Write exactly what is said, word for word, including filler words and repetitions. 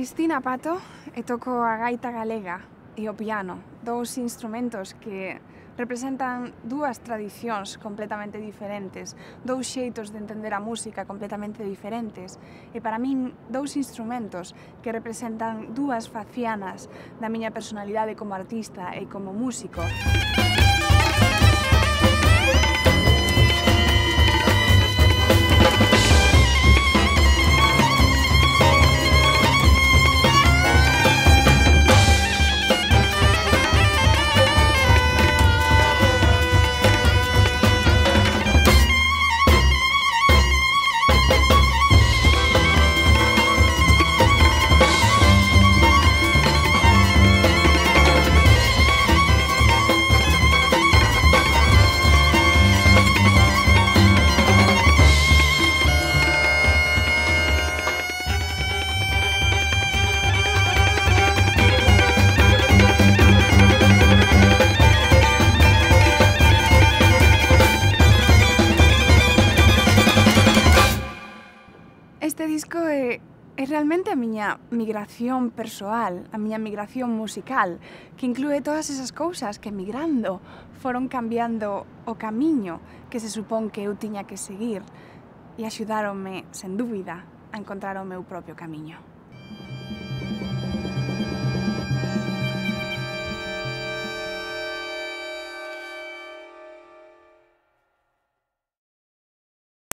Cristina Pato e toco a gaita galega e o piano, dous instrumentos que representan dúas tradicións completamente diferentes, dous xeitos de entender a música completamente diferentes e para min dous instrumentos que representan dúas facianas da miña personalidade como artista e como músico. Este disco é, é realmente a miña migración persoal, a miña migración musical, que inclúe todas esas cousas que migrando foron cambiando o camiño que se supón que eu tiña que seguir e axudáronme, sen dúbida, a encontrar o meu propio camiño.